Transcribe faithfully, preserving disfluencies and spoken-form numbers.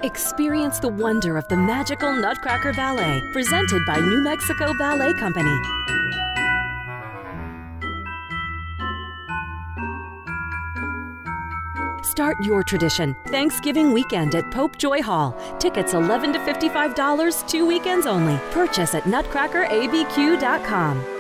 Experience the wonder of the magical Nutcracker Ballet, presented by New Mexico Ballet Company. Start your tradition Thanksgiving weekend at Pope Joy Hall. Tickets eleven to fifty-five dollars, two weekends only. Purchase at nutcracker a b q dot com.